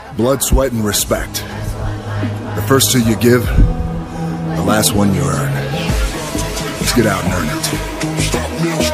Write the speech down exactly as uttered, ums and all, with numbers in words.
Blood, sweat, and respect. The first two you give, the last one you earn. Let's get out and earn it.